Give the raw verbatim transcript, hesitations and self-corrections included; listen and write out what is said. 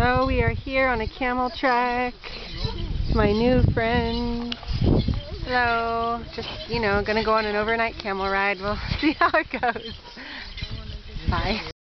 So we are here on a camel trek. My new friend. Hello. Just, you know, gonna go on an overnight camel ride. We'll see how it goes. Bye.